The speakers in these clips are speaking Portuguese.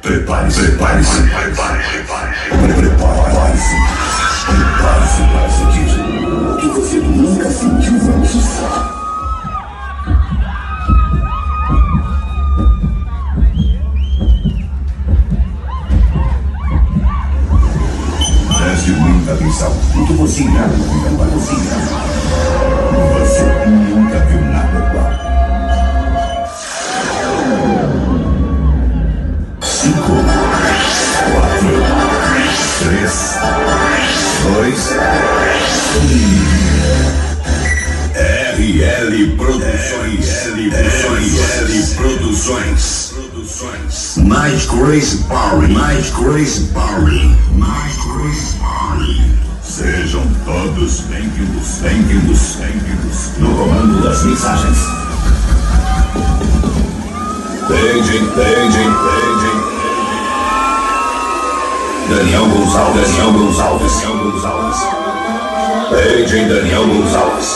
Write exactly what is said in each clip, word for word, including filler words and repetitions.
Prepare-se, prepare-se, prepare-se, prepare-se. Prepare-se para sentir o que você nunca sentiu antes. Preste muita atenção. O que você irá ver para você. Você nunca viu nada igual. Cinco, quatro, três, dois, um. R L Produções. R L Produções. Mais Grace Barry. Mais Grace Barry. Mais Grace Barry. Sejam todos bem-vindos, bem-vindos, bem-vindos no comando das mensagens. Paging, paging, paging. Daniel Gonçalves, Daniel Gonçalves, Daniel Gonçalves. Paging Daniel Gonçalves.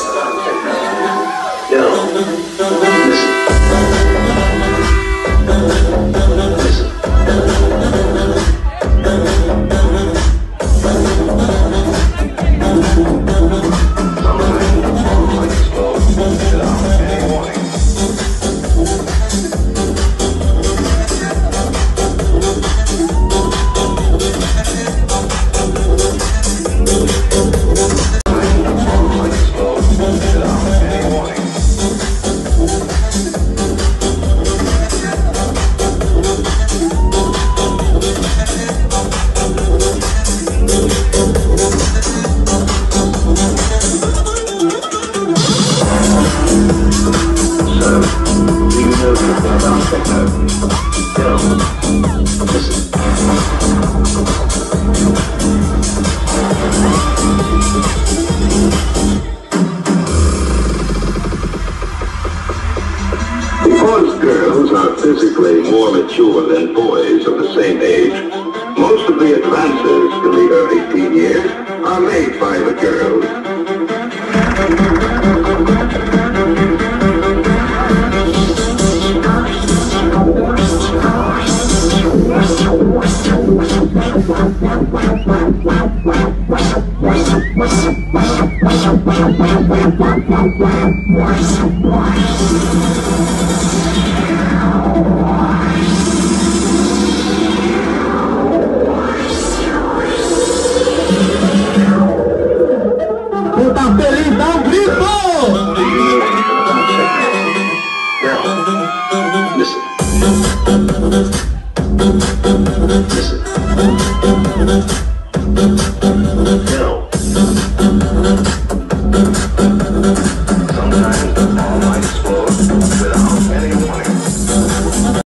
Yo, listen. Listen. Because girls are physically more mature than boys of the same age, most of the advances in the early teen years are made by the girls. Quem tá feliz, dá um grito! Listen. Listen. Yo. Sometimes all lights explode.